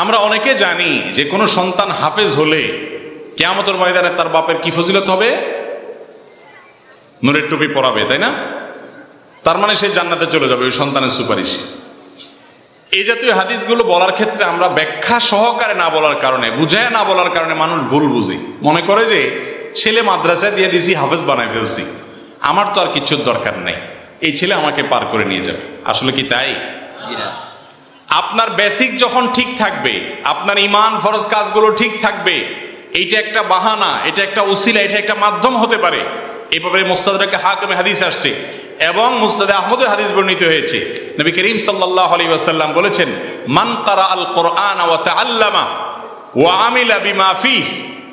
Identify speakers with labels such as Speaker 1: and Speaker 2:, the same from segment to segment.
Speaker 1: আমরা অনেকে জানি যে কোনো সন্তান হাফেজ হলে কিয়ামতের ময়দানে তার বাপের কি ফজিলত হবে? নূরের টুপি পরাবে, তাই না? তার মানে সে জান্নাতে চলে যাবে ওই সন্তানের সুপারিশ। এই জাতীয় হাদিসগুলো বলার ক্ষেত্রে আমরা ব্যাখ্যা সহকারে না বলার কারণে, বুঝায় না বলার কারণে মানুষ ভুল বুঝে, মনে করে যে ছেলে মাদ্রাসায় দিয়ে দিছি, হাফেজ বানাই ফেলছি, আমার তো আর কিছুর দরকার নেই, এই ছেলে আমাকে পার করে নিয়ে যাবে। আসলে কি তাই? আপনার বেসিক যখন ঠিক থাকবে, আপনার ইমান ফরজ কাজগুলো ঠিক থাকবে, এইটা একটা বাহানা, এটা একটা উসিলা, এটা একটা মাধ্যম হতে পারে। এই ব্যাপারে মুস্তাদরাকে হাকিমে হাদিস আসছে এবং মুস্তাদে আহমদের হাদিস বর্ণিত হয়েছে। নবী করিম সাল্লাল্লাহু আলাইহি ওয়াসাল্লাম বলেছেন, মান কারা আল কোরআন ওয়া তাআল্লামা ওয়া আমিলা বিমা ফিহ,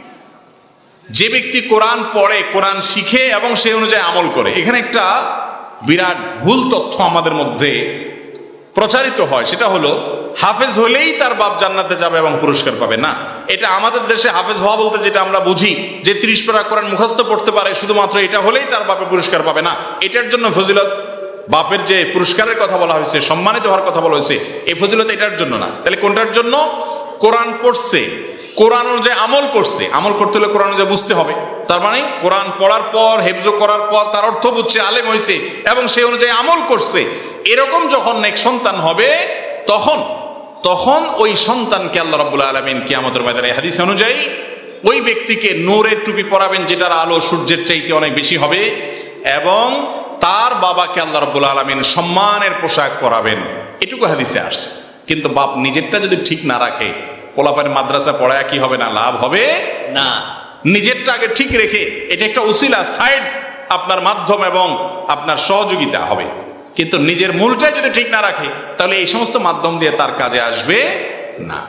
Speaker 1: যে ব্যক্তি কোরআন পড়ে, কোরআন শিখে এবং সেই অনুযায়ী আমল করে। এখানে একটা বিরাট ভুল তথ্য আমাদের মধ্যে প্রচারিত হয়, সেটা হলো হাফেজ হলেই তার বাপ জান্নাতে যাবে এবং পুরস্কার পাবে। না, এটা আমাদের দেশে হাফেজ হওয়া বলতে যেটা আমরা বুঝি যে 30 পারা কোরআন মুখস্থ পড়তে পারে, শুধুমাত্র এটা হলেই তার বাপে পুরস্কার পাবে, না, এটার জন্য ফজিলত, বাপের যে পুরস্কারের কথা বলা হয়েছে, সম্মানিত হওয়ার কথা বলা হয়েছে, এই ফজিলত এটার জন্য না। তাহলে কোনটার জন্য? কোরআন পড়ছে, কোরআন অনুযায়ী আমল করছে। আমল করতে হলে কোরআন অনুযায়ী বুঝতে হবে। তার মানে কোরআন পড়ার পর, হেফজ করার পর তার অর্থ বুঝছে, আলেম হয়েছে এবং সেই অনুযায়ী আমল করছে। এরকম যখন নেক সন্তান হবে, তখন ওই সন্তানকে আল্লাহ রাব্বুল আলামিন কিয়ামতের ময়দানে হাদিস অনুযায়ী ওই ব্যক্তিকে নূরের টুপি পরাবেন, যেটার আলো সূর্যের চাইতে অনেক বেশি হবে, এবং তার বাবাকে আল্লাহ রাব্বুল আলামিন সম্মানের পোশাক পরাবেন। এটুকু হাদিসে আসছে। কিন্তু বাপ নিজেরটা যদি ঠিক না রাখে, পোলাপান মাদ্রাসা পড়ায় কি হবে না? লাভ হবে না। নিজেরটা আগে ঠিক রেখে, এটা একটা উসিলা, সাইড, আপনার মাধ্যম এবং আপনার সহযোগিতা হবে। কিন্তু নিজের মূলটাই যদি ঠিক না রাখে, তাহলে এই সমস্ত মাধ্যম দিয়ে তার কাজে আসবে না।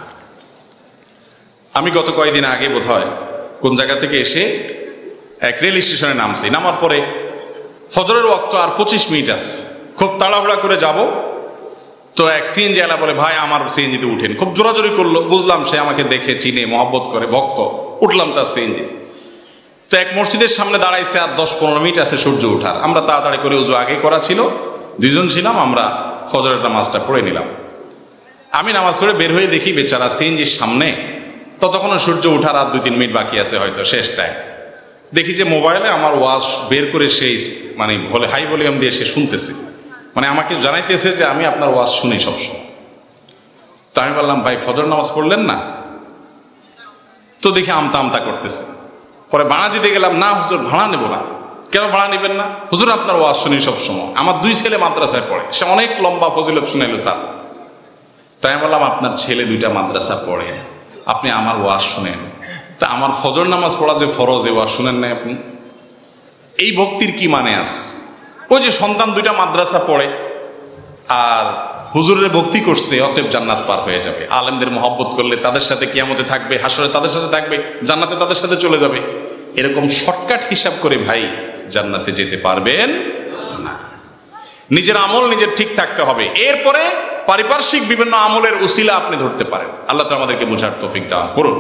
Speaker 1: আমি গত কয়েকদিন আগে বোধহয় কোন জায়গা থেকে এসে এক রেল স্টেশনে নামছি। নামার পরে ফজরের ওয়াক্ত আর 25 মিনিট আছে, খুব তাড়াহুড়া করে যাব। তো এক সিএনজি আলা বলে, ভাই আমার সিএনজিতে উঠেন। খুব জোরাজোরি করলো, বুঝলাম সে আমাকে দেখে চিনে, মহব্বত করে, ভক্ত। উঠলাম তার সিএনজি। তো এক মসজিদের সামনে দাঁড়াইছে, আর 10-15 মিনিট আছে সূর্য ওঠার। আমরা তাড়াতাড়ি করে উজু আগে করা ছিল, 2 জন ছিলাম, আমরা ফজরের নামাজটা পড়ে নিলাম। আমি নামাজ পড়ে বের হয়ে দেখি বেচারা সিএনজির সামনে, ততক্ষণ সূর্য ওঠার আর 2-3 মিনিট বাকি আছে, হয়তো শেষ টাইম। দেখি যে মোবাইলে আমার ওয়াজ বের করে সেই মানে হাই ভলিউম দিয়ে সে শুনতেছে, মানে আমাকে জানাইতেছে যে আমি আপনার ওয়াজ শুনি সবসময়। তো আমি বললাম, ভাই ফজর নামাজ পড়লেন না? তো দেখি আমতা আমতা করতেছে। পরে ভাড়া দিতে গেলাম, না হুজুর ভাড়া নেবো না। কেন ভাড়া নেবেন না? হুজুর আপনার ওয়াজ শুনি সবসময়, আমার 2 ছেলে মাদ্রাসায় পড়ে, সে অনেক লম্বা ফজিলত শুনাইল তার। তাই আমি বললাম, আপনার ছেলে 2টা মাদ্রাসা পড়ে, আপনি আমার ওয়াজ শুনেন, তা আমার ফজর নামাজ পড়া যে ফরজ, এই ওয়াজ শুনেন নাই আপনি? এই ভক্তির কি মানে আছে? ওই যে সন্তান 2টা মাদ্রাসা পড়ে আর হুজুরের ভক্তি করছে, অতএব জান্নাত পার হয়ে যাবে। আলেমদের মহব্বত করলে তাদের সাথে কিয়ামতে থাকবে, হাসরে তাদের সাথে থাকবে, জান্নাতে তাদের সাথে চলে যাবে। এরকম শর্টকাট হিসাব করে ভাই জান্নাতে যেতে পারবেন না। নিজের আমল নিজের ঠিক থাকতে হবে, এরপরে পারিপার্শ্বিক বিভিন্ন আমলের উসিলা আপনি ধরতে পারেন। আল্লাহ তাআলা আমাদেরকে বোঝার তৌফিক দান করুন।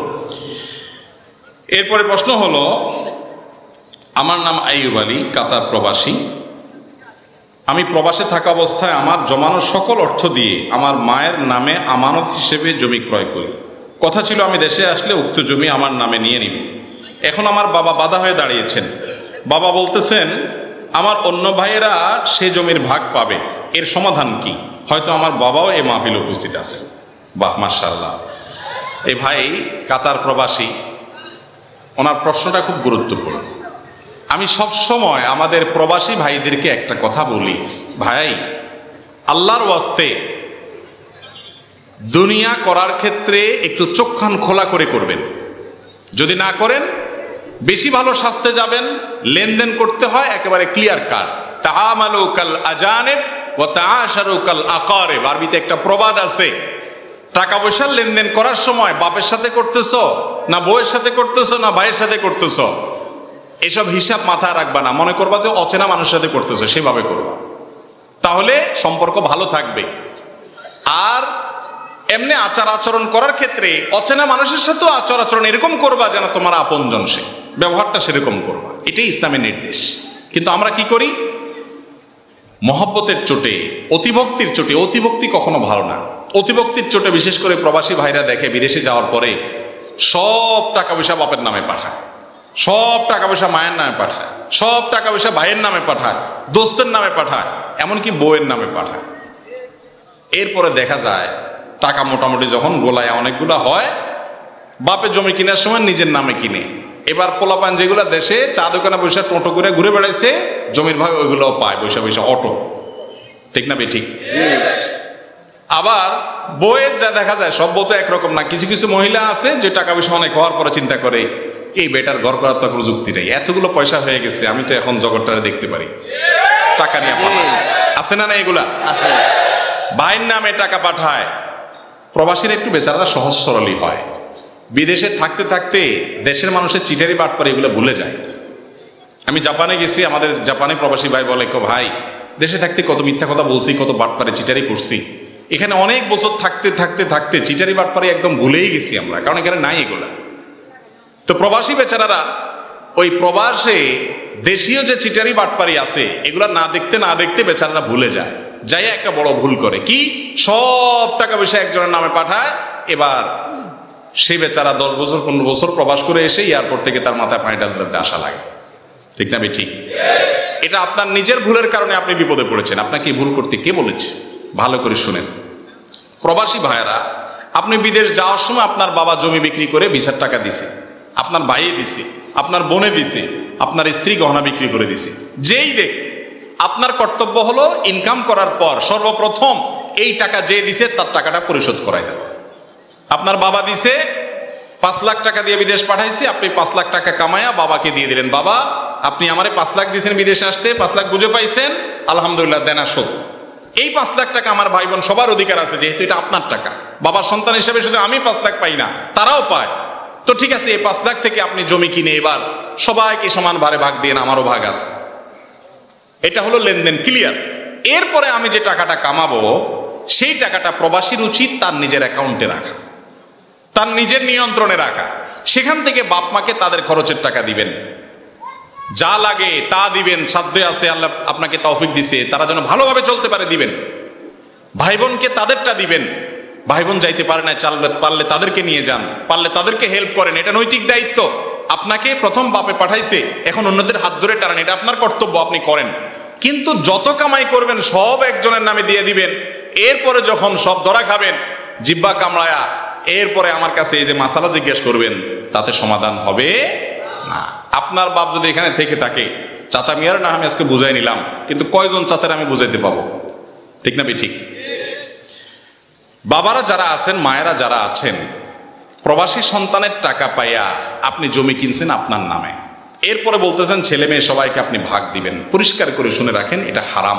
Speaker 1: এরপরে প্রশ্ন হলো, আমার নাম আইয়ুব আলী, কাতার প্রবাসী। আমি প্রবাসে থাকা অবস্থায় আমার জমানো সকল অর্থ দিয়ে আমার মায়ের নামে আমানত হিসেবে জমি ক্রয় করি। কথা ছিল আমি দেশে আসলে উক্ত জমি আমার নামে নিয়ে নিব। এখন আমার বাবা বাধা হয়ে দাঁড়িয়েছেন। বাবা বলতেছেন আমার অন্য ভাইয়েরা সে জমির ভাগ পাবে, এর সমাধান কি? হয়তো আমার বাবাও এই মাহফিলে উপস্থিত আছেন। বাহ, মাশাআল্লাহ। এই ভাই কাতার প্রবাসী, ওনার প্রশ্নটা খুব গুরুত্বপূর্ণ। আমি সব সময় আমাদের প্রবাসী ভাইদেরকে একটা কথা বলি, ভাই আল্লাহর ওয়াস্তে দুনিয়া করার ক্ষেত্রে একটু চোখ কান খোলা করে করবেন। যদি না করেন বেশি ভালো শাস্তে যাবেন। লেনদেন করতে হয় একেবারে ক্লিয়ার কাট। তাআমালু কাল আজানিব ওয়া তাআশারু কাল আকারিব। আরবিতে একটা প্রবাদ আছে, টাকা পয়সার লেনদেন করার সময় বাপের সাথে করতেছো না বউয়ের সাথে করতেছো না ভাইয়ের সাথে করতেছো, এসব হিসাব মাথায় রাখবা না। মনে করবা যে অচেনা মানুষের সাথে করতেছো, সেভাবে করবা, তাহলে সম্পর্ক ভালো থাকবে। আর এমনি আচার আচরণ করার ক্ষেত্রে অচেনা মানুষের সাথেও আচার আচরণ এরকম করবা যেন তোমার আপনজন, সে ব্যবহারটা সেরকম করবা। এটাই ইসলামের নির্দেশ। কিন্তু আমরা কি করি? মহব্বতের চোটে, অতিভক্তির চোটে, অতিভক্তি কখনো ভালো না, অতিভক্তির চোটে বিশেষ করে প্রবাসী ভাইরা দেখে বিদেশে যাওয়ার পরে সব টাকা পয়সা বাপের নামে পাঠায়, সব টাকা পয়সা মায়ের নামে পাঠায়, সব টাকা পয়সা ভাইয়ের নামে পাঠায়, দোস্তের নামে পাঠায়, এমনকি বউয়ের নামে পাঠায়। এরপরে দেখা যায় টাকা মোটামুটি যখন গোলায় অনেকগুলা হয়, বাপের জমি কেনার সময় নিজের নামে কিনে। এবার পোলাপান যেগুলা দেশে চা দোকানে বসে টোটো করে ঘুরে বেড়াইছে, জমির ভাগ ওইগুলোও পায় বৈশা বৈশা অটো। ঠিক না ঠিক? আবার বইয়ের যা দেখা যায়, সব বউ তো একরকম না। কিছু কিছু মহিলা আছে যে টাকা পয়সা অনেক হওয়ার পরে চিন্তা করে এই বেটার ঘর করার তো কোনো যুক্তি নেই, এতগুলো পয়সা হয়ে গেছে, আমি তো এখন জগৎটারে দেখতে পারি, টাকা নিয়ে পাঠায়। আছে না না এগুলা? ভাইয়ের নামে টাকা পাঠায়। প্রবাসীরা একটু বেচারা সহজ সরলই হয়, বিদেশে থাকতে থাকতে দেশের মানুষের চিটারি বাটপারি এগুলো ভুলে যায়। আমি জাপানে গেছি, আমাদের জাপানে প্রবাসী ভাই বলে, ভাই দেশে থাকতে কত মিথ্যা কথা বলছি, কত বাটপারে চিটারি করছি, এখানে অনেক বছর থাকতে থাকতে থাকতে চিটারি বাটপারি একদম ভুলেই গেছি আমরা, কারণ এখানে নাই এগুলা। তো প্রবাসী বেচারারা ওই প্রবাসে দেশীয় যে চিটারি বাটপারি আছে এগুলা না দেখতে না দেখতে বেচারারা ভুলে যায়, যাই একটা বড় ভুল করে কি, সব টাকা পয়সা একজনের নামে পাঠায়। এবার সেই বেচারা 10 বছর 15 বছর প্রবাস করে এসে এয়ারপোর্ট থেকে তার মাথায় পানি ঢালতে আসা লাগে। ঠিক না ঠিক? এটা আপনার নিজের ভুলের কারণে আপনি বিপদে পড়েছেন। আপনাকে ভুল করতে কে বলেছে? ভালো করে শুনেন প্রবাসী ভাইয়েরা, আপনি বিদেশ যাওয়ার সময় আপনার বাবা জমি বিক্রি করে ভিসার টাকা দিছে, আপনার ভাইয়ে দিছে, আপনার বোনে দিছে, আপনার স্ত্রী গহনা বিক্রি করে দিছে। যেই দেখ, আপনার কর্তব্য হলো ইনকাম করার পর সর্বপ্রথম এই টাকা যে দিছে তার টাকাটা পরিশোধ করাই দেওয়া। আপনার বাবা দিছে 5 লাখ টাকা দিয়ে বিদেশ পাঠাইছি, আপনি 5 লাখ টাকা কামায়া বাবাকে দিয়ে দিলেন, বাবা আপনি আমারে 5 লাখ দিয়েছেন বিদেশে আসতে, 5 লাখ বুঝে পাইছেন, আলহামদুলিল্লাহ দেনা শোধ। এই 5 লাখ টাকা আমার ভাই বোন সবার অধিকার আছে, যেহেতু এটা আপনার টাকা। বাবার সন্তান হিসেবে শুধু আমি 5 লাখ পাই না, তারাও পায়। তো ঠিক আছে, এই 5 লাখ থেকে আপনি জমি কিনে এবার সবাইকে সমান ভারে ভাগ দিয়ে, আমারও ভাগ আছে। এটা হলো লেনদেন ক্লিয়ার। এরপরে আমি যে টাকাটা কামাবো সেই টাকাটা প্রবাসীর উচিত তার নিজের অ্যাকাউন্টে রাখা, তার নিজের নিয়ন্ত্রণে রাখা। সেখান থেকে বাপ মাকে তাদের খরচের টাকা দিবেন, যা লাগে তা দিবেন, সাধ্যে আছে আল্লাহ আপনাকে তৌফিক দিছে, তারা যেন ভালোভাবে চলতে পারে দিবেন। ভাই বোনকে তাদেরটা দিবেন, ভাই বোন যাইতে পারে না, পারলে তাদেরকে নিয়ে যান, পারলে তাদেরকে হেল্প করেন, এটা নৈতিক দায়িত্ব। আপনাকে প্রথম বাপে পাঠাইছে, এখন অন্যদের হাত ধরে টানেন, এটা আপনার কর্তব্য, আপনি করেন। কিন্তু যত কামাই করবেন সব একজনের নামে দিয়ে দিবেন, এরপরে যখন সব ধরা খাবেন জিব্বা কামড়ায়া, এরপরে আমার কাছে এই যে মাসালা জিজ্ঞেস করবেন, তাতে সমাধান হবে না। আপনার বাপ যদি এখানে থেকে থাকে, চাচা মিয়ার না আমি আজকে বুঝাই নিলাম, কিন্তু কয়জন চাচার আমি বুঝাইতে পাবো? ঠিক না ঠিক? বাবারা যারা আছেন, মায়েরা যারা আছেন, প্রবাসী সন্তানের টাকা পাইয়া আপনি জমি কিনছেন আপনার নামে, এরপরে বলতেছেন ছেলে মেয়ে সবাইকে আপনি ভাগ দিবেন। পরিষ্কার করে শুনে রাখেন, এটা হারাম।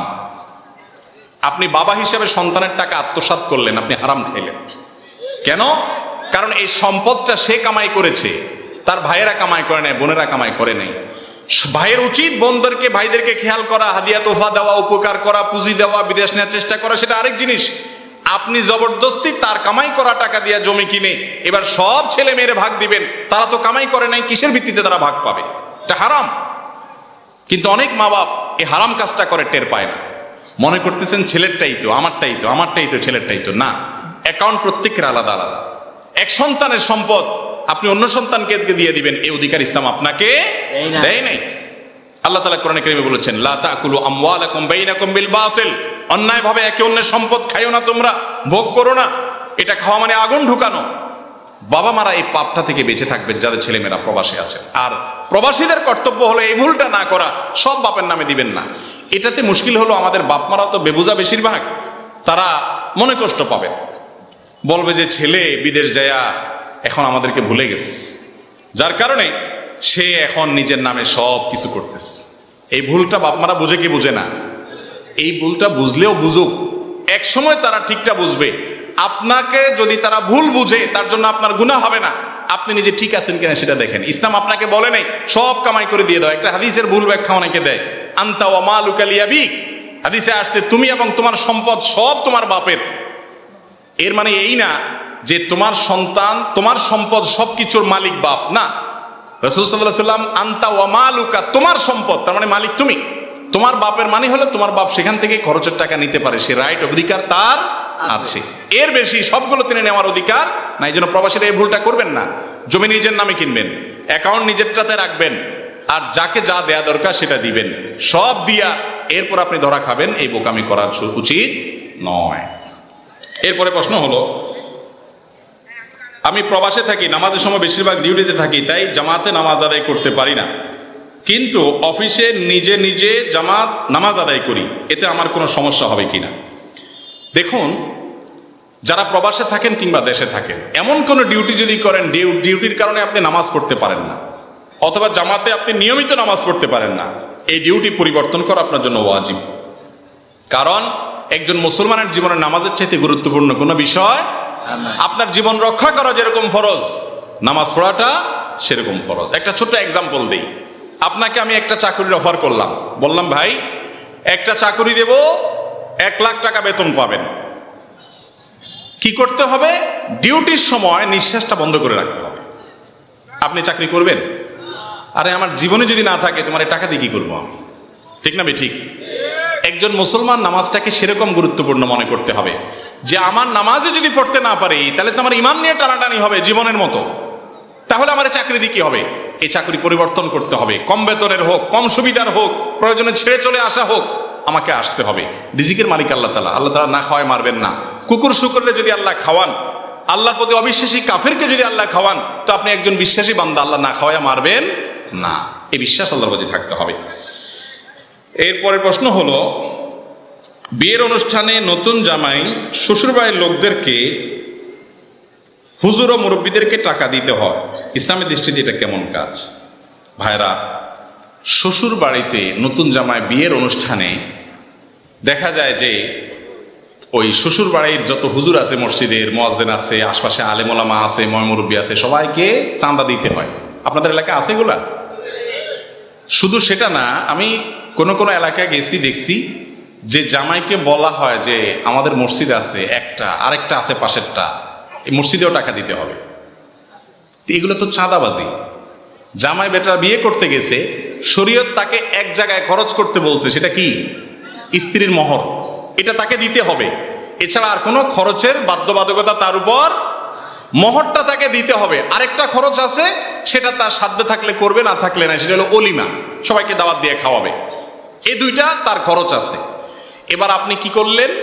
Speaker 1: আপনি বাবা হিসেবে সন্তানের টাকা আত্মসাৎ করলেন, আপনি হারাম খাইলেন। কেন? কারণ এই সম্পদটা সে কামাই করেছে, তার ভাইয়েরা কামাই করে নাই, বোনেরা কামাই করে নাই। ভাইয়ের উচিত বোনদেরকে ভাইদেরকে খেয়াল করা, হাদিয়া তোফা দেওয়া, উপকার করা, পুঁজি দেওয়া, বিদেশ নেওয়ার চেষ্টা করা, সেটা আরেক জিনিস। আপনি জবরদস্তি তার কামাই করা টাকা দিয়ে জমি কিনে এবার সব ছেলে মেয়েরে ভাগ দিবেন, তারা তো কামাই করে নাই, কিসের ভিত্তিতে তারা ভাগ পাবে? এটা হারাম। কিন্তু অনেক মা বাপ এই হারাম কাজটা করে টের পায় না, মনে করতেছেন ছেলেরটাই তো, আমারটাই তো, আমারটাই তো, ছেলেরটাই তো। না, অ্যাকাউন্ট প্রত্যেকের আলাদা আলাদা। এক সন্তানের সম্পদ আপনি অন্য সন্তানকে দিয়ে দিবেন, এই অধিকার ইসলাম আপনাকে দেয় নাই। আল্লাহ তাআলা কোরআনে কারীমে বলেছেন, লা তাকুলু আমওয়ালাকুম বাইনাকুম বিল বাতিল, অন্যায় ভাবে একে অন্যের সম্পদ খাইও না, তোমরা ভোগ করো না। এটা খাওয়া মানে আগুন ঢুকানো। বাবা মারা এই পাপটা থেকে বেঁচে থাকবেন যাদের ছেলেমেয়েরা প্রবাসী আছেন। আর প্রবাসীদের কর্তব্য হলো এই ভুলটা না করা, সব বাপের নামে দিবেন না। এটাতে মুশকিল হলো আমাদের বাপ মারা তো বেবুজা বেশিরভাগ, তারা মনে কষ্ট পাবেন, বলবে যে ছেলে বিদেশ যায়া এখন আমাদেরকে ভুলে গেছে, যার কারণে সে এখন নিজের নামে সব কিছু করতেছে। এই ভুলটা বাপ মারা বুঝে কি বুঝে না? এই ভুলটা বুঝলেও বুঝুক, এক সময় তারা ঠিকটা বুঝবে। আপনাকে যদি তারা ভুল বুঝে, তার জন্য আপনার গুনাহ হবে না। আপনি নিজে ঠিক আছেন কিনা সেটা দেখেন। ইসলাম আপনাকে বলে নাই সব কামাই করে দিয়ে দাও। একটা হাদিসের ভুল ব্যাখ্যা অনেকে দেয়, আনতা ওয়া মালুকা লিয়াবিক। হাদিসে আসছে তুমি এবং তোমার সম্পদ সব তোমার বাপের। এর মানে এই না যে তোমার সন্তান, তোমার সম্পদ সবকিছুর মালিক বাপ, না। রাসূল সাল্লাল্লাহু আলাইহি ওয়াসাল্লাম আনতা ওয়া মালুকা, তোমার সম্পদ, তার মানে মালিক তুমি। তোমার বাপের মানে হলো তোমার বাপ সেখান থেকে খরচের টাকা নিতে পারে, সে রাইট অধিকার তার আছে, এর বেশি সবগুলো তিনি নেওয়ার অধিকার না। এই জন্য প্রবাসীরা এই ভুলটা করবেন না। জমি নিজের নামে কিনবেন, অ্যাকাউন্ট নিজেরটাতে রাখবেন, আর যাকে যা দেয়া দরকার সেটা দিবেন, সব দিয়া এরপর আপনি ধরা খাবেন, এই বোকামি করা উচিত নয়। এরপরে প্রশ্ন হলো, আমি প্রবাসে থাকি, নামাজের সময় বেশিরভাগ ডিউটিতে থাকি, তাই জামাতে নামাজ আদায় করতে পারি না, কিন্তু অফিসে নিজে নিজে নামাজ আদায় করি, এতে আমার কোনো সমস্যা হবে কিনা? দেখুন, যারা প্রবাসে থাকেন কিংবা দেশে থাকেন, এমন কোনো ডিউটি যদি করেন ডিউটির কারণে আপনি নামাজ পড়তে পারেন না, অথবা জামাতে আপনি নিয়মিত নামাজ পড়তে পারেন না, এই ডিউটি পরিবর্তন করা আপনার জন্য ওয়াজিব। কারণ একজন মুসলমানের জীবনে নামাজের চাইতে গুরুত্বপূর্ণ কোনো বিষয়, আপনার জীবন রক্ষা করা যেরকম ফরজ, নামাজ পড়াটা সেরকম ফরজ। একটা ছোট্ট এক্সাম্পল দিই। আপনাকে আমি একটা চাকরির অফার করলাম, বললাম ভাই একটা চাকরি দেব, 1 লাখ টাকা বেতন পাবেন। কি করতে হবে? ডিউটির সময় নিঃশ্বাসটা বন্ধ করে রাখতে হবে। আপনি চাকরি করবেন? আরে আমার জীবনে যদি না থাকে তোমার টাকা দিয়ে কি করবো আমি? ঠিক না? ঠিক। একজন মুসলমান নামাজটাকে সেরকম গুরুত্বপূর্ণ মনে করতে হবে যে আমার নামাজে যদি পড়তে না পারি তাহলে তো আমার ইমান নিয়ে টানাটানি হবে জীবনের মতো, তাহলে আমার চাকরি দিয়ে কি হবে? এই চাকরি পরিবর্তন করতে হবে, কম বেতনের হোক, কম সুবিধার হোক, প্রয়োজনে ছেড়ে চলে আসা হোক, আমাকে আসতে হবে। রিজিকের মালিক আল্লাহ তাআলা, আল্লাহ তাআলা না খাওয়ায় মারবেন না। কুকুর শুকরলে যদি আল্লাহ খাওয়ান, আল্লাহর প্রতি অবিশ্বাসী কাফেরকে যদি আল্লাহ খাওয়ান, তো আপনি একজন বিশ্বাসী বান্দা, আল্লাহ না খাওয়ায় মারবেন না। এই বিশ্বাস আল্লাহর প্রতি থাকতে হবে। এরপরে প্রশ্ন হলো, বিয়ের অনুষ্ঠানে নতুন জামাই শ্বশুরবাড়ির লোকদেরকে, হুজুর ও মুরব্বীদেরকে টাকা দিতে হয়, ইসলামের দৃষ্টিতে এটা কেমন কাজ? ভাইরা, শ্বশুর বাড়িতে নতুন জামাই বিয়ের অনুষ্ঠানে দেখা যায় যে ওই শ্বশুর বাড়ির যত হুজুর আছে, মসজিদের মুয়াজ্জিন আছে, আশপাশে আলেম ওলামা আছে, ময় মুরব্বী আছে, সবাইকে চাঁদা দিতে হয়। আপনাদের এলাকায় আছে এগুলা? শুধু সেটা না, আমি কোন কোন এলাকায় গেছি, দেখছি যে জামাইকে বলা হয় যে আমাদের মসজিদ আছে একটা, আরেকটা আছে পাশেরটা, এই মসজিদেও টাকা দিতে হবে। এগুলো তো চাঁদাবাজি। জামাই বেটা বিয়ে করতে গেছে, শরীয়ত তাকে এক জায়গায় খরচ করতে বলছে, সেটা কি? স্ত্রীর মোহর, এটা তাকে দিতে হবে। এছাড়া আর কোনো খরচের বাধ্যবাধকতা তার উপর, মোহরটা তাকে দিতে হবে। আরেকটা খরচ আছে, সেটা তার সাধ্যে থাকলে করবে, না থাকলে না, সেটা হলো অলিমা, সবাইকে দাওয়াত দিয়ে খাওয়াবে। এই দুইটা তার খরচ আছে। এবার আপনি কি করলেন?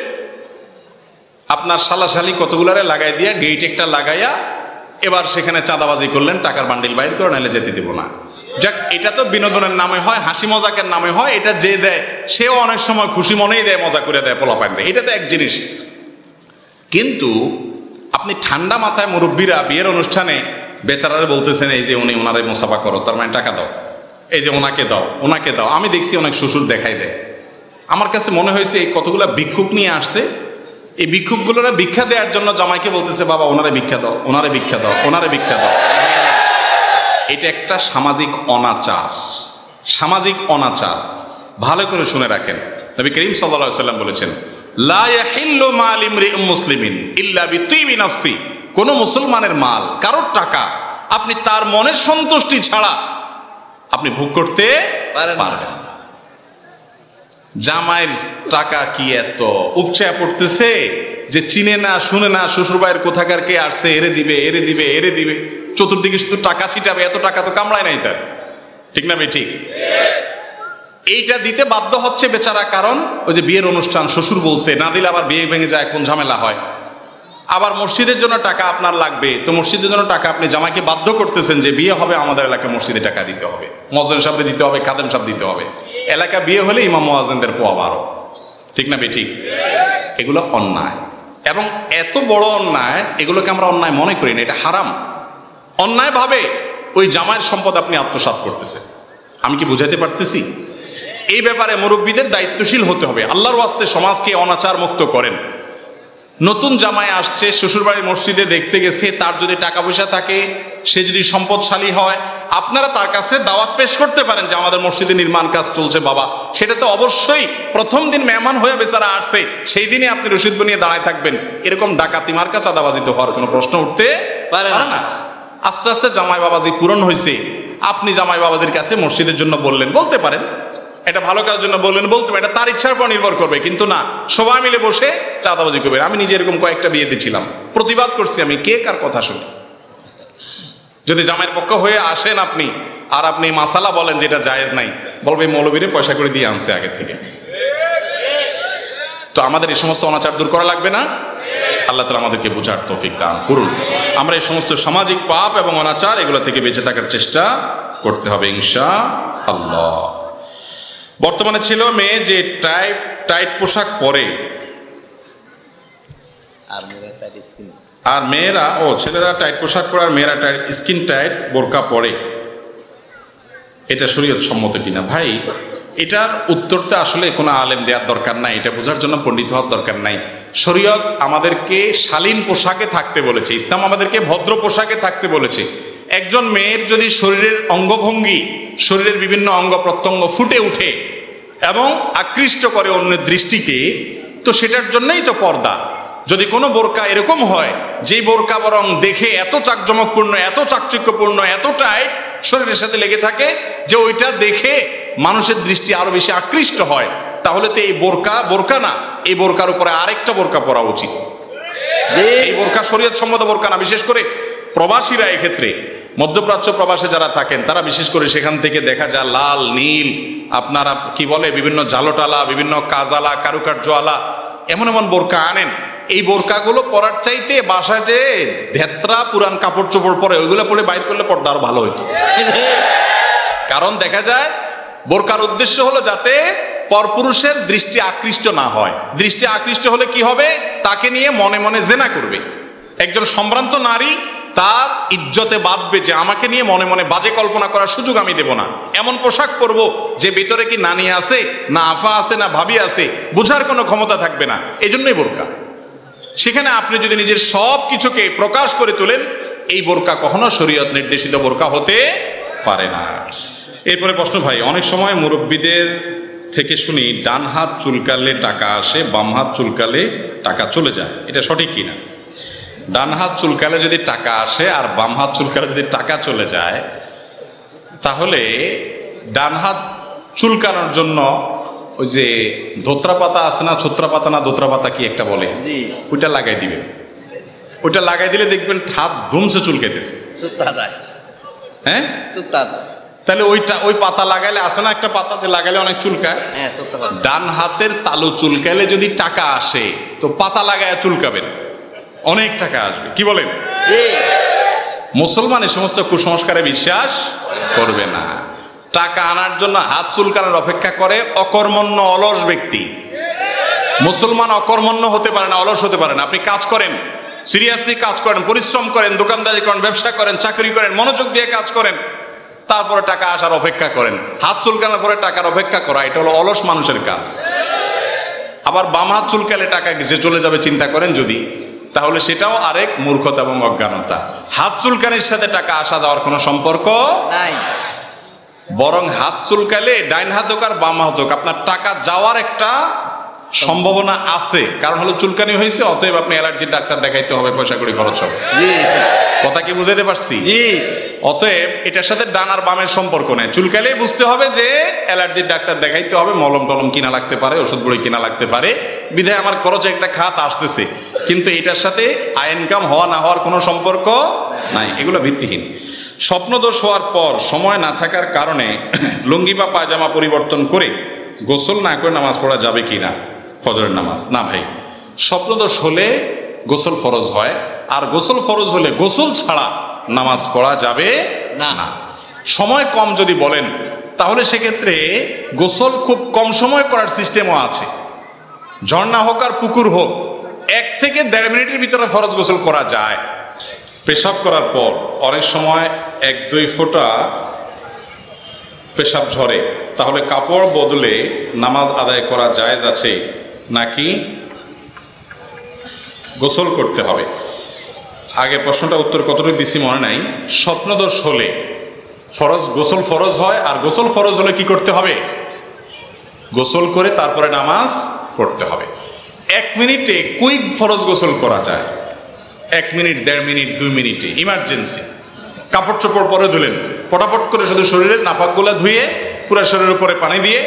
Speaker 1: আপনার শালাশালি কতগুলারে লাগাই দিয়া, গেইট একটা লাগাইয়া এবার সেখানে চাঁদাবাজি করলেন, টাকার বান্ডিল বাইর করে, নাহলে যেতে দেব না। যাক, এটা তো বিনোদনের নামে হয়, হাসি মজাকের নামে হয়, এটা যে দেয় সেও অনেক সময় খুশি মনেই দেয়, মজা করে দেয় পোলাপাইনরে, এটা তো এক জিনিস। কিন্তু আপনি ঠান্ডা মাথায় মুরব্বীরা বিয়ের অনুষ্ঠানে বেচারারে বলতেছেন এই যে উনি ওনারে মোসাফা করো, তার মানে টাকা দাও, এই যে ওনাকে দাও, ওনাকে দাও। আমি দেখছি অনেক শ্বশুর দেখাই দেয়। আমার কাছে মনে হয়েছে এই কতগুলা ভিক্ষুক নিয়ে আসছে, এই ভিক্ষুকগুলোরা ভিক্ষা দেওয়ার জন্য জামাইকে বলতেছে বাবা ওনারে ভিক্ষা দাও, ওনারে ভিক্ষা দাও, ওনারে ভিক্ষা দাও। এটা একটা সামাজিক অনাচার, সামাজিক অনাচার। ভালো করে শুনে রাখেন, নবী করিম সাল্লাল্লাহু আলাইহি ওয়াসাল্লাম বলেছেন, লা ইয়াহিল্লু মাল ইমরিইন মুসলিমিন ইল্লা বিতিবি নাফসি। কোন মুসলমানের মাল, কারোর টাকা আপনি তার মনের সন্তুষ্টি ছাড়া আপনি ভোগ করতে পারবেন না। জামাইয়ের টাকা কি এত উপচা পড়তেছে যে চিনে না শুনে না শ্বশুরবাড়ির কোথাকার কে আসছে, এরে দিবে, এরে দিবে, এরে দিবে, চতুর্দিকে শুধু টাকা ছিটাবে, এত টাকা তো কামড়ায় নাই তার। ঠিক না ভাই? ঠিক। এইটা দিতে বাধ্য হচ্ছে বেচারা, কারণ ওই যে বিয়ের অনুষ্ঠান, শ্বশুর বলছে, না দিলে আবার বিয়ে ভেঙে যায়, কোন ঝামেলা হয়। আবার মসজিদের জন্য টাকা আপনার লাগবে, তো মসজিদের জন্য টাকা আপনি জামাইকে বাধ্য করতেছেন যে বিয়ে হবে আমাদের এলাকায় মসজিদে টাকা দিতে হবে, মুয়াজ্জিন সাহেব দিতে হবে, খাদেম সাহেব দিতে হবে, এলাকা বিয়ে হলে ইমাম মুয়াজ্জিনদের পোয়া 12। ঠিক না ভাই? ঠিক। এগুলো অন্যায়, এবং এত বড় অন্যায়, এগুলোকে আমরা অন্যায় মনে করি না, এটা হারাম। অন্যায় ভাবে ওই জামাইয়ের সম্পদ আপনি আত্মসাৎ করতেছেন। আমি কি বুঝাইতে পারতেছি? এই ব্যাপারে মুরব্বীদের দায়িত্বশীল হতে হবে। আল্লাহর ওয়াস্তে সমাজকে অনাচার মুক্ত করেন। নতুন জামাই আসছে, শ্বশুরবাড়ির মসজিদে দেখতে গেছে, তার যদি টাকা পয়সা থাকে, সে যদি সম্পদশালী হয়, আপনারা তার কাছে দাওয়াত পেশ করতে পারেন যে আমাদের মসজিদে নির্মাণ কাজ চলছে বাবা। সেটা তো অবশ্যই প্রথম দিন মেহমান হয়ে বেচারা আসছে, সেই দিনে আপনি রসিদ বানিয়ে দাঁড়ায় থাকবেন। এরকম ডাকাতি মার্কা চাঁদাবাজিতে হওয়ার কোনো প্রশ্ন উঠতে পারে না। আস্তে আস্তে জামাই বাবাজি পূরণ হয়েছে, আপনি জামাই বাবাজির কাছে মসজিদের জন্য বললেন, বলতে পারেন এটা ভালো কাজের জন্য বললেন, বলতে এটা তার ইচ্ছার উপর নির্ভর করবে, কিন্তু না সবাই মিলে বসে চাঁদাবাজি করবে। আমি নিজে এরকম কয়েকটা বিয়ে দিয়েছিলাম, প্রতিবাদ করছি আমি, কে কার কথা শুনি। যদি জামাইয়ের পক্ষ হয়ে আসেন আপনি আর আপনি মাসালা বলেন যেটা জায়েজ নাই, বলবে মৌলবীরে পয়সা করে দিয়ে আনছে আগের থেকে। তো আমাদের এই সমস্ত অনাচার দূর করা লাগবে না? আল্লাহ তাআলা আমাদেরকে বোঝার তৌফিক দান করুন। আমরা এই সমস্ত সামাজিক পাপ এবং অনাচার এগুলো থেকে বেঁচে থাকার চেষ্টা করতে হবে ইনশাআল্লাহ। বর্তমানে ছিল মেয়ে যে টাইট পোশাক পরে, আর মেয়েরা ছেলেরা টাইট পোশাক পরে আর মেয়েরা টাইট স্কিন টাইট বোরকা পরে, এটা শরীয়ত সম্মত কিনা? ভাই এটার উত্তরটা আসলে কোনো আলেম দেওয়ার দরকার নাই, এটা বোঝার জন্য পণ্ডিত হওয়ার দরকার নাই। শরীয়ত আমাদেরকে শালীন পোশাকে থাকতে বলেছে, ইসলাম আমাদেরকে ভদ্র পোশাকে থাকতে বলেছে। একজন মেয়ের যদি শরীরের অঙ্গভঙ্গি, শরীরের বিভিন্ন অঙ্গ প্রত্যঙ্গ ফুটে উঠে এবং আকৃষ্ট করে অন্যের দৃষ্টিকে, তো সেটার জন্যই তো পর্দা। যদি কোনো বোরকা এরকম হয় যেই বোরকা বরং দেখে এত চাকজমকপূর্ণ, এত চাকচিক্যপূর্ণ, এতটাই শরীরের সাথে লেগে থাকে যে ওইটা দেখে মানুষের দৃষ্টি আরো বেশি আকৃষ্ট হয়, তাহলে তো এই বোরকা না, এই বোরকার উপরে আরেকটা বোরকা পরা উচিত। এই বোরকা শরীয়ত সম্মত বোরকা না। বিশেষ করে প্রবাসীরা, এক্ষেত্রে মধ্যপ্রাচ্য প্রবাসে যারা থাকেন তারা বিশেষ করে সেখান থেকে দেখা যায় লাল নীল, আপনারা কি বলে বিভিন্ন জালোটালা, বিভিন্ন কাজালা, কারুকার্যওয়ালা এমন এমন বোরকা আনেন। এই বোরকাগুলো পরার চাইতে বাসায় যে ধেত্রা পুরান কাপড় চোপড় পরে ওইগুলো পরে বাইর করলে পর্দা আরো ভালো হইতো। কারণ দেখা যায় বোরকার উদ্দেশ্য হলো যাতে পরপুরুষের দৃষ্টি আকৃষ্ট না হয়। দৃষ্টি আকৃষ্ট হলে কি হবে? তাকে নিয়ে মনে মনে জেনা করবে। একজন সম্ভ্রান্ত নারী তার ইজ্জতে বাঁধবে যে আমাকে নিয়ে মনে মনে বাজে কল্পনা করার সুযোগ আমি দেব না। এমন পোশাক পরবো যে ভিতরে কি নানি আছে না আফা আছে না ভাবি আছে বুঝার কোনো ক্ষমতা থাকবে না। এই জন্যই বোরকা। সেখানে আপনি যদি নিজের সব কিছুকে প্রকাশ করে তোলেন, এই বোরকা কখনো শরীয়ত নির্দেশিত বোরকা হতে পারে না। এরপরে প্রশ্ন, ভাই অনেক সময় মুরব্বীদের থেকে শুনি ডান হাত চুলকালে টাকা আসে, বাম হাত চুলকালে টাকা চলে যায়, এটা সঠিক কিনা? ডান হাত চুলকালে যদি টাকা আসে আর বাম হাত চুলকালে যদি টাকা চলে যায়, তাহলে ডান হাত চুলকানোর জন্য ওই যে ধোত্রা পাতা আছে না, ছোত্রা পাতা না ধোত্রা পাতা কি একটা বলে, ওইটা লাগাই দিবেন। ওইটা লাগাই দিলে দেখবেন হাত ধুমসে চুলকাইতেছে। হ্যাঁ, তাহলে ওই পাতা লাগাইলে আছে না একটা পাতাতে লাগাইলে অনেক চুলকায়। ডান হাতের তালু চুলকাইলে যদি টাকা আসে তো পাতা লাগায় চুলকাবেন, অনেক টাকা আসবে। কি বলেন? মুসলমান এই সমস্ত কুসংস্কারে বিশ্বাস করবে না। টাকা আনার জন্য হাত চুলকানোর অপেক্ষা করে অকর্মণ্য অলস ব্যক্তি। মুসলমান অকর্মণ্য হতে পারে না, অলস হতে পারে না। আপনি কাজ করেন, সিরিয়াসলি কাজ করেন, পরিশ্রম করেন, দোকানদারি করেন, ব্যবসা করেন, চাকরি করেন, মনোযোগ দিয়ে কাজ করেন, তারপরে টাকা আসার অপেক্ষা করেন। হাত চুলকানোর পরে টাকার অপেক্ষা করা এটা হলো অলস মানুষের কাজ। আবার বাম হাত চুলকালে টাকা যে চলে যাবে চিন্তা করেন যদি, তাহলে সেটাও আরেক মূর্খতা এবং অজ্ঞানতা। হাত চুলকানির সাথে টাকা আসা যাওয়ার কোনো সম্পর্ক নাই। বরং হাত চুলকালে ডাইন হাত হোক আর বাম হাত হোক আপনার টাকা যাওয়ার একটা সম্ভাবনা আছে। কারণ হলো চুলকানি হয়েছে, অতএব আপনি অ্যালার্জির ডাক্তার দেখাইতে হবে, পয়সা করে খরচ হবে। কথা কি বুঝাইতে পারছি? অতএব এটার সাথে ডান আর বামের সম্পর্ক নেই। চুলকালেই বুঝতে হবে যে অ্যালার্জির ডাক্তার দেখাইতে হবে, মলম টলম কিনা লাগতে পারে, ওষুধ বড়ি কিনা লাগতে পারে, বিধায় আমার খরচে একটা খাত আসতেছে, কিন্তু এটার সাথে আয় ইনকাম হওয়া না হওয়ার কোনো সম্পর্ক নাই। এগুলো ভিত্তিহীন। স্বপ্নদোষ হওয়ার পর সময় না থাকার কারণে লুঙ্গি বা পায়জামা পরিবর্তন করে গোসল না করে নামাজ পড়া যাবে কিনা? ফজরের নামাজ না ভাই, স্বপ্নদোষ হলে গোসল ফরজ হয়, আর গোসল ফরজ হলে গোসল ছাড়া নামাজ পড়া যাবে না। সময় কম যদি বলেন তাহলে সেক্ষেত্রে গোসল খুব কম সময় করার সিস্টেমও আছে। ঝর্ণা হোক আর পুকুর হোক, 1 থেকে 1.5 মিনিটের ভিতরে ফরজ গোসল করা যায়। পেশাব করার পর অনেক সময় 1-2 ফোঁটা পেশাব ঝরে, তাহলে কাপড় বদলে নামাজ আদায় করা জায়েজ আছে নাকি গোসল করতে হবে? আগে প্রশ্নটা উত্তর কতটুকু দিছি মনে নাই। স্বপ্নদোষ হলে ফরজ গোসল ফরজ হয়, আর গোসল ফরজ হলে কি করতে হবে? গোসল করে তারপরে নামাজ পড়তে হবে। 1 মিনিটে কুইক ফরজ গোসল করা যায়, 1 মিনিট, 1.5 মিনিট, 2 মিনিটে ইমার্জেন্সি। কাপড় চোপড় পরে ধুলেন, পটাপট করে শুধু শরীরের নাপাকগুলা ধুয়ে পুরো শরীরের উপরে পানি দিয়ে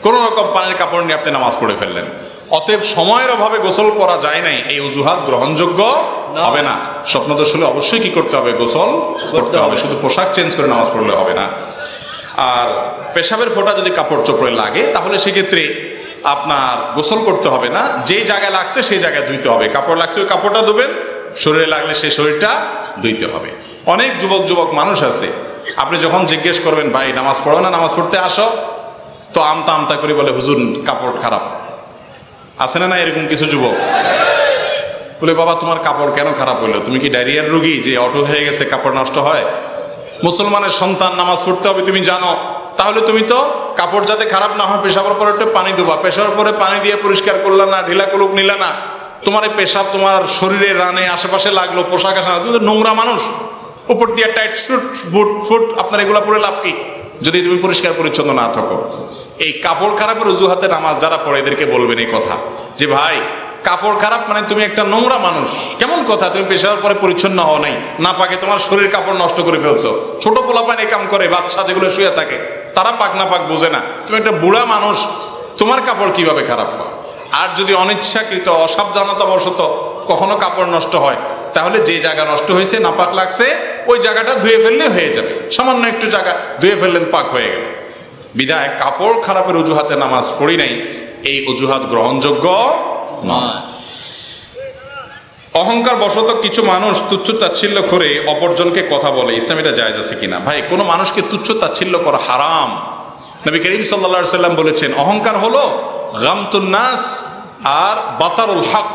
Speaker 1: কোনো রকম পানির কাপড় নিয়ে আপনি নামাজ পড়ে ফেললেন, অতএব সময়ের অভাবে গোসল করা যায় নাই, এই অজুহাত গ্রহণযোগ্য হবে না। স্বপ্নদোষ হলে অবশ্যই কি করতে হবে? গোসল করতে হবে, শুধু পোশাক চেঞ্জ করে নামাজ পড়লে হবে না। আর পেশাবের ফোঁটা যদি কাপড় চোপড়ে লাগে তাহলে সেক্ষেত্রে আপনার গোসল করতে হবে না, যে জায়গায় লাগছে সেই জায়গায় ধুইতে হবে। কাপড় লাগছে ওই কাপড়টা ধুবেন, শরীরে লাগলে সেই শরীরটা ধুইতে হবে। অনেক যুবক মানুষ আছে, আপনি যখন জিজ্ঞেস করবেন ভাই নামাজ পড়ো না, নামাজ পড়তে আসো, তো আমতা আমতা করে বলে হুজুর কাপড় খারাপ। আছে না এরকম কিছু যুবক? বলে বাবা তোমার কাপড় কেন খারাপ হইলো? তুমি কি ডায়রিয়ার রোগী যে অটো হয়ে গেছে কাপড় নষ্ট হয়? মুসলমানের সন্তান, নামাজ পড়তে হবে তুমি জানো, তাহলে তুমি তো কাপড় যাতে খারাপ না হয় পেশাবের পরে একটু পানি দেবা, পেশাবের পরে পানি দিয়ে পরিষ্কার করলা না, ঢিলা কলুক নিলা না, তোমার এই পেশাব তোমার শরীরে রানে আশেপাশে লাগলো, পোশাক আসে না, তুমি তো নোংরা মানুষ, উপর দিয়ে টাইট স্যুট বুট ফুট আপনার এগুলা পরে লাভ কি যদি তুমি পরিষ্কার পরিচ্ছন্ন না থাকো? এই কাপড় খারাপের অজুহাতে নামাজ যারা পড়ে এদেরকে বলবেন এই কথা যে ভাই কাপড় খারাপ মানে তুমি একটা নোংরা মানুষ, কেমন কথা? তুমি পেশাবের পরে পরিচ্ছন্ন হও নাই, না পাকে তোমার শরীর কাপড় নষ্ট করে ফেলছো। ছোট পোলাপান এই কাম করে, বাচ্চা যেগুলো শুয়ে থাকে তারা পাক না পাক বোঝে না, তুমি একটা বুড়া মানুষ, তোমার কাপড় কিভাবে খারাপ হয়? আর যদি অনিচ্ছাকৃত অসাবধানতা বশত কখনো কাপড় নষ্ট হয় তাহলে যে জায়গা নষ্ট হয়েছে নাপাক লাগছে ওই জায়গাটা ধুয়ে ফেললে হয়ে যাবে, সামান্য একটু জায়গা ধুয়ে ফেললেন পাক হয়ে গেল। বিধায় কাপড় খারাপের অজুহাতে নামাজ পড়ি নাই, এই অজুহাত গ্রহণযোগ্য নয়। অহংকার বশত কিছু মানুষ তুচ্ছ তাচ্ছিল্য করে অপরজনকে কথা বলে, ইসলাম এটা জায়েজ আছে কিনা? ভাই কোনো মানুষকে তুচ্ছ তাচ্ছিল্য করা হারাম। নবী করিম সাল্লাল্লাহু আলাইহি সাল্লাম বলেছেন অহংকার হলো গামতুন নাস আর বাতারুল হক,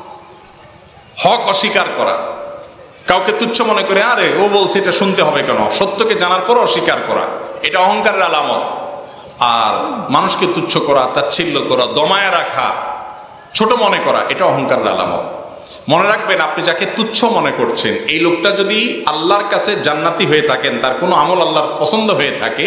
Speaker 1: হক অস্বীকার করা, কাউকে তুচ্ছ মনে করে আরে ও বলছে এটা শুনতে হবে কেন, সত্যকে জানার পর অস্বীকার করা, এটা অহংকারের আলামত। আর মানুষকে তুচ্ছ করা, তাচ্ছিল্য করা, দমায় রাখা, ছোট মনে করা, এটা অহংকারের আলামত। মনে রাখবেন আপনি যাকে তুচ্ছ মনে করছেন এই লোকটা যদি আল্লাহর কাছে জান্নাতি হয়ে থাকেন, তার কোনো আমল আল্লাহর পছন্দ হয়ে থাকে,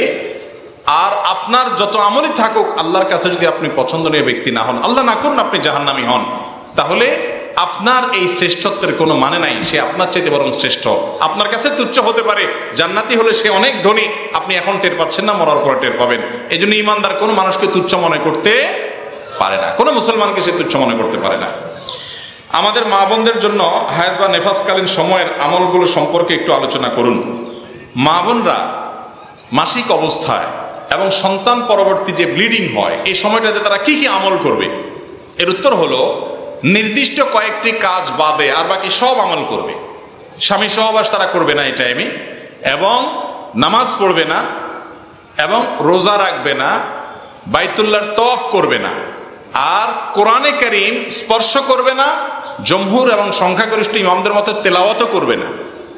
Speaker 1: আর আপনার যত আমলই থাকুক আল্লাহর কাছে যদি আপনি পছন্দনীয় ব্যক্তি না হন, আল্লাহ না করুন আপনি জাহান্নামী হন, তাহলে আপনার এই শ্রেষ্ঠত্বের কোনো মানে নাই, সে আপনার চাইতে বরং শ্রেষ্ঠ। আপনার কাছে তুচ্ছ হতে পারে, জান্নাতি হলে সে অনেক ধনী, আপনি এখন টের পাচ্ছেন না, মরার পরে টের পাবেন। এই জন্য ইমানদার কোনো মানুষকে তুচ্ছ মনে করতে পারে না, কোনো মুসলমানকে সে তুচ্ছ মনে করতে পারে না। আমাদের মা বোনদের জন্য হায়েজ বা নেফাসকালীন সময়ের আমলগুলো সম্পর্কে একটু আলোচনা করুন। মা বোনরা মাসিক অবস্থায় এবং সন্তান পরবর্তী যে ব্লিডিং হয় এই সময়টাতে তারা কি কি আমল করবে? এর উত্তর হলো নির্দিষ্ট কয়েকটি কাজ বাদে আর বাকি সব আমল করবে। স্বামী সহবাস তারা করবে না এই টাইমে, এবং নামাজ পড়বে না, এবং রোজা রাখবে না, বাইতুল্লাহর তওয়াফ করবে না, আর কোরআনে কারীম স্পর্শ করবে না, জমহুর এবং সংখ্যাগরিষ্ঠ ইমামদের মতে তেলাওয়াতও করবে না।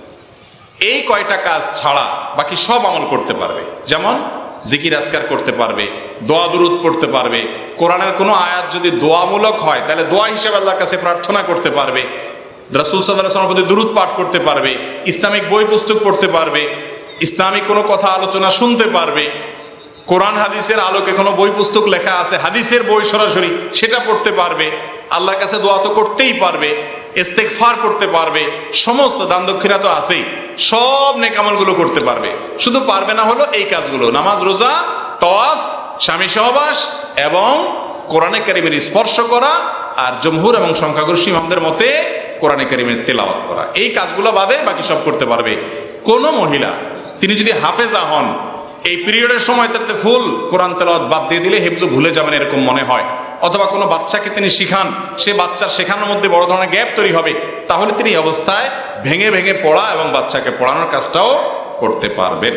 Speaker 1: এই কয়টা কাজ ছাড়া বাকি সব আমল করতে পারবে। যেমন জিকির আজকার করতে পারবে, দোয়া দুরুদ পড়তে পারবে, কোরআনের কোনো আয়াত যদি দোয়ামূলক হয় তাহলে দোয়া হিসেবে আল্লাহর কাছে প্রার্থনা করতে পারবে, রাসূল সাল্লাল্লাহু আলাইহি ওয়াসাল্লামের প্রতি দুরুদ পাঠ করতে পারবে, ইসলামিক বই পুস্তক পড়তে পারবে, ইসলামিক কোনো কথা আলোচনা শুনতে পারবে, কোরআন হাদিসের আলোকে কোনো বই পুস্তক লেখা আছে হাদিসের বই সরাসরি সেটা পড়তে পারবে, আল্লাহর কাছে দোয়া তো করতেই পারবে, ইস্তেগফার করতে পারবে, সমস্ত দান দক্ষিণা তো আছেই, সব নেক আমলগুলো করতে পারবে। শুধু পারবে না হলো এই কাজগুলো, নামাজ, রোজা, তওয়াফ, স্বামী সহবাস এবং কোরআনে কারীমের স্পর্শ করা, আর জমহুর এবং সংখ্যাগরিষ্ঠ ইমামদের মতে কোরআনে কারীমের তেলাওয়াত করা। এই কাজগুলো বাদে বাকি সব করতে পারবে। কোনো মহিলা তিনি যদি হাফেজা হন, এই পিরিয়ডের সময় তাতে ফুল কোরআন তেলাওয়াত বাদ দিয়ে দিলে হেফজ ভুলে যাবেন এরকম মনে হয়, অথবা কোনো বাচ্চাকে তিনি শিখান, সে বাচ্চার শেখানোর মধ্যে বড় ধরনের গ্যাপ তৈরি হবে, তাহলে তিনি এই অবস্থায় ভেঙে ভেঙে পড়া এবং বাচ্চাকে পড়ানোর কাজটাও করতে পারবেন।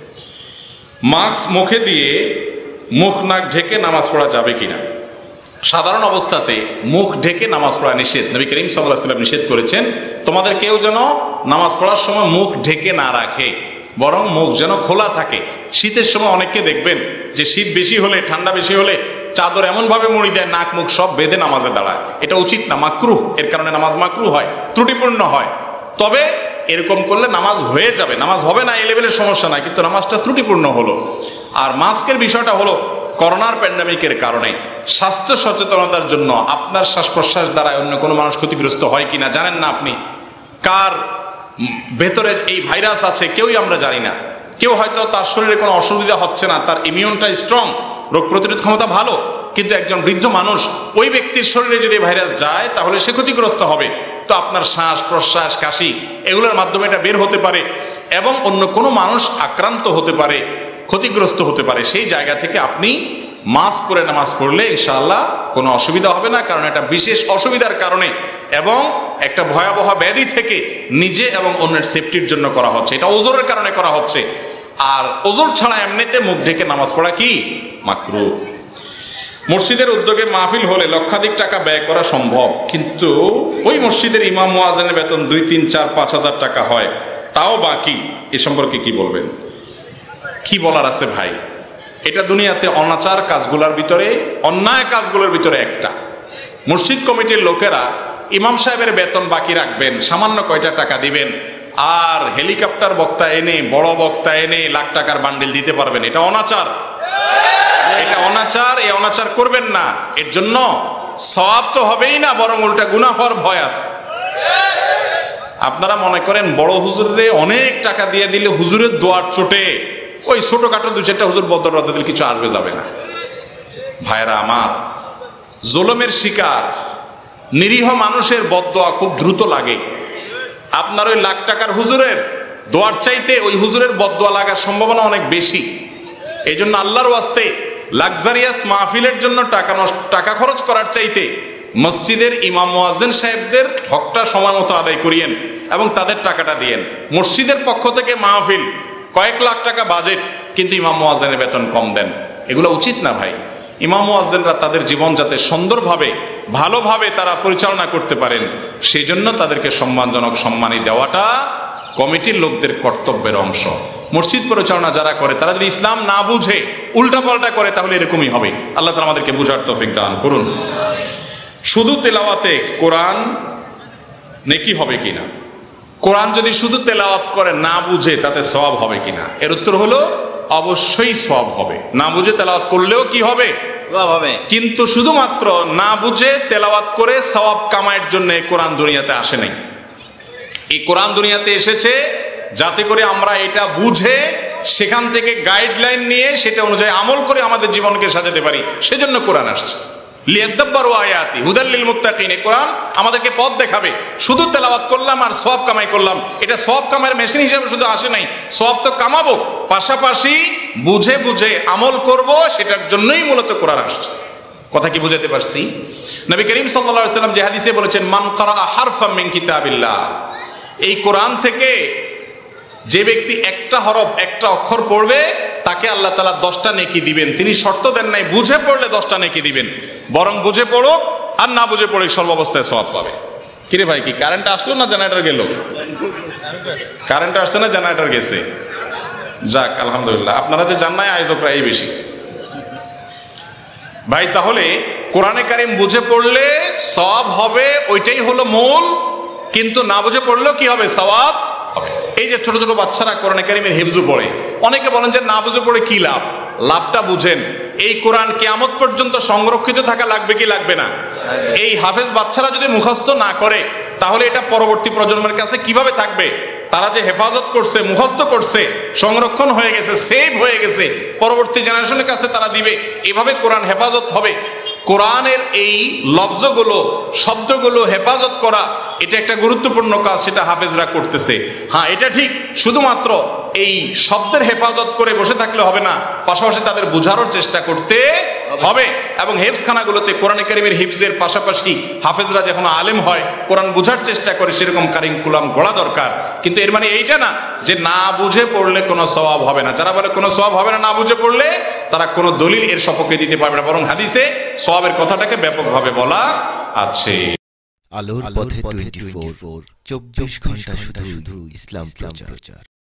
Speaker 1: মাস্ক মুখে দিয়ে মুখ নাক ঢেকে নামাজ পড়া যাবে কিনা? সাধারণ অবস্থাতে মুখ ঢেকে নামাজ পড়া নিষেধ। নবী করিম সাল্লাল্লাহু আলাইহি ওয়াসাল্লাম নিষেধ করেছেন তোমাদের কেউ যেন নামাজ পড়ার সময় মুখ ঢেকে না রাখে, বরং মুখ যেন খোলা থাকে। শীতের সময় অনেককে দেখবেন যে শীত বেশি হলে, ঠান্ডা বেশি হলে চাদর এমন ভাবে মুড়ি দেয় নাক মুখ সব বেঁধে নামাজে দাঁড়ায়। এটা উচিত না, মাকরুহ। এর কারণে নামাজ মাকরুহ হয়, ত্রুটিপূর্ণ হয়। তবে এরকম করলে নামাজ হয়ে যাবে, নামাজ হবে না এই লেভেলের সমস্যা নাই, কিন্তু নামাজটা ত্রুটিপূর্ণ হলো। আর মাস্কের বিষয়টা হলো করোনার প্যান্ডেমিকের কারণে স্বাস্থ্য সচেতনতার জন্য আপনার শ্বাস প্রশ্বাস দ্বারা অন্য কোনো মানুষ ক্ষতিগ্রস্ত হয় কিনা জানেন না আপনি, কার ভেতরে এই ভাইরাস আছে কেউই আমরা জানি না। কেউ হয়তো তার শরীরে কোনো অসুবিধা হচ্ছে না, তার ইমিউনটা স্ট্রং, রোগ প্রতিরোধ ক্ষমতা ভালো, কিন্তু একজন বৃদ্ধ মানুষ, ওই ব্যক্তির শরীরে যদি ভাইরাস যায় তাহলে সে ক্ষতিগ্রস্ত হবে। তো আপনার শ্বাস প্রশ্বাস কাশি এগুলোর মাধ্যমে এটা বের হতে পারে এবং অন্য কোনো মানুষ আক্রান্ত হতে পারে, ক্ষতিগ্রস্ত হতে পারে। সেই জায়গা থেকে আপনি মাস্ক পরে নামাজ পড়লে ইনশাআল্লাহ কোনো অসুবিধা হবে না, কারণ এটা বিশেষ অসুবিধার কারণে এবং একটা ভয়াবহ ব্যাধি থেকে নিজে এবং অন্যের সেফটির জন্য করা হচ্ছে। এটা ওজরের কারণে করা হচ্ছে। আর ওজর ছাড়া এমনিতে মুখ ঢেকে নামাজ পড়া কি মাকরুহ। মসজিদের উদ্যোগে মাহফিল হলে লক্ষাধিক টাকা ব্যয় করা সম্ভব, কিন্তু ওই মসজিদের ইমাম মুয়াজ্জিনের বেতন 2, 3, 4, 5 হাজার টাকা হয়, তাও বাকি। এ সম্পর্কে কি বলবেন? কি বলার আছে ভাই? এটা দুনিয়াতে অনাচার কাজগুলোর ভিতরে, অন্যায় কাজগুলোর ভিতরে একটা। মসজিদ কমিটির লোকেরা ইমাম সাহেবের বেতন বাকি রাখবেন, সামান্য কয়টা টাকা দিবেন, আর হেলিকপ্টার বক্তা এনে, বড় বক্তা এনে লাখ টাকার বান্ডিল দিতে পারবেন। এটা অনাচার, এটা অনাচার। এই অনাচার করবেন না। এর জন্য সওয়াব তো হবেই না, বরং উল্টা গুনাহ হওয়ার ভয় আছে। আপনারা মনে করেন বড় হুজুরে অনেক টাকা দিয়ে দিলে হুজুরের দোয়ার চোটে ওই ছোটখাটো 2-4টা হুজুর বদর দিলে কিছু আসবে যাবে না। ভাইরা আমার, জুলুমের শিকার নিরীহ মানুষের বদদোয়া খুব দ্রুত লাগে। আপনার ওই লাখ টাকার হুজুরের দোয়ার চাইতে ওই হুজুরের বদদোয়া লাগার সম্ভাবনা অনেক বেশি। এই জন্য আল্লাহর ওয়াস্তে লাক্সারিয়াস মাহফিলের জন্য টাকা খরচ করার চাইতে মসজিদের ইমাম মুয়াজ্জিন সাহেবদের হকটা সময় মতো আদায় করিয়েন এবং তাদের টাকাটা দিয়েন। মসজিদের পক্ষ থেকে মাহফিল, কয়েক লাখ টাকা বাজেট, কিন্তু ইমাম মুয়াজ্জিনের বেতন কম দেন। এগুলো উচিত না ভাই। ইমাম মুয়াজ্জিনরা তাদের জীবন যাতে সুন্দরভাবে ভালোভাবে তারা পরিচালনা করতে পারেন, সেই জন্য তাদেরকে সম্মানজনক সম্মানী দেওয়াটা কমিটির লোকদের কর্তব্যের অংশ। মসজিদ পরিচালনা যারা করে তারা যদি ইসলাম না বুঝে উল্টাপাল্টা করে তাহলে এরকমই হবে। আল্লাহ তাআলা আমাদেরকে বুঝার তৌফিক দান করুন। শুধু তেলাওয়াতে কোরআন নেকি হবে কিনা? কোরআন যদি শুধু তেলাওয়াত করে না বুঝে তাতে সওয়াব হবে কিনা? এর উত্তর হলো অবশ্যই সওয়াব হবে। না বুঝে তেলাওয়াত করলেও কি হবে? সওয়াব হবে। কিন্তু শুধুমাত্র না বুঝে তেলাওয়াত করে সওয়াব কামাইয়ের জন্য কোরআন দুনিয়াতে আসে নাই। এই কোরআন দুনিয়াতে এসেছে যাতে করে আমরা এটা বুঝে সেখান থেকে গাইডলাইন নিয়ে সেটা অনুযায়ী আমল করে আমাদের জীবনকে সাজাতে পারি। সেজন্য কোরআন আসছে। লিয়াদাব্বারু আয়াতি হুদাল লিল মুত্তাকিন। কোরআন আমাদেরকে পথ দেখাবে। শুধু তেলাওয়াত করলাম আর সওয়াব কামাই করলাম, এটা সওয়াব কামাইয়ের মেশিন হিসেবে শুধু আসে নাই। সওয়াব তো কামাবো, পাশাপাশি বুঝে বুঝে আমল করব, সেটার জন্যই মূলত কোরআন আসছে। কথা কি বুঝাতে পারছি? নবী করিম সাল্লাল্লাহু আলাইহি ওয়াসাল্লাম যে হাদিসে বলেছেন, মান ক্বারাআ হারফাম মিন কিতাবিল্লাহ, এই কোরআন থেকে যে ব্যক্তি একটা হরফ, একটা অক্ষর পড়বে তাকে আল্লাহ তাআলা 10টা নেকি দিবেন। তিনি শর্ত দেন নাই বুঝে পড়লে 10টা নেকি দিবেন, বরং বুঝে পড়ুক আর না বুঝে পড়ুক সর্বাবস্থায় সওয়াব পাবে। কিরে ভাই, কি কারেন্ট আসলো না জেনারেটর গেল? কারেন্ট আসছে না জেনারেটর গেছে? যাক আলহামদুলিল্লাহ। আপনারা যে জান নাই আয়োজকরা এই বেশি ভাই। তাহলে কোরআনে কারিম বুঝে পড়লে সওয়াব হবে, ওইটাই হলো মূল। কিন্তু না বুঝে পড়লেও কি হবে? সওয়াব হবে। এই যে ছোট ছোট বাচ্চারা কোরআনে কারিমের হিফজু পড়ে, অনেকে বলেন যে না বুঝে পড়ে কি লাভ? লাভটা বুঝেন। এই কোরআন কিয়ামত পর্যন্ত সংরক্ষিত থাকা লাগবে কি লাগবে না? এই হাফেজ বাচ্চারা যদি মুখস্থ না করে তাহলে এটা পরবর্তী প্রজন্মের কাছে কিভাবে থাকবে? তারা যে হেফাজত করছে, মুখস্থ করছে, সংরক্ষণ হয়ে গেছে, সেভ হয়ে গেছে, পরবর্তী জেনারেশনের কাছে তারা দিবে। এভাবে কোরআন হেফাজত হবে। কোরআনের এই লফজগুলো, শব্দগুলো হেফাজত করা, এটা একটা গুরুত্বপূর্ণ কাজ, সেটা হাফেজরা করতেছে। হ্যাঁ, এটা ঠিক। শুধুমাত্র এই শব্দের হেফাজত করে বসে থাকলে হবে না, পাশাপাশি তাদের বোঝারও চেষ্টা করতে হবে। এবং হেফজখানাগুলোতে কোরআনে কারিমের হিফজের পাশাপাশি হাফেজরা যখন আলেম হয়, কোরআন বোঝার চেষ্টা করে, সেরকম কারিকুলাম গড়া দরকার। কিন্তু এর মানে এইটা না যে না বুঝে পড়লে কোনো সওয়াব হবে না। যারা বলে কোনো সওয়াব হবে না না বুঝে পড়লে, তারা কোনো দলিল এর সপক্ষে দিতে পারবে না, বরং হাদিসে সওয়াবের কথাটাকে ব্যাপকভাবে বলা আছে।
Speaker 2: আলোর পথে 24, 24 ঘন্টা শুধু ইসলাম প্রচার।